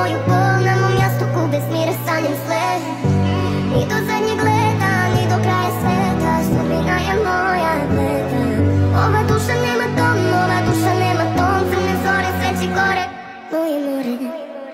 moju bol na mom jastuku, bez mira sanjam sve. Ni do zadnjeg leta, ni do kraja sveta, sudbina je moja gleda. Ova duša nema dom, ova duša nema tom, crne zore, sveći gore, moje more.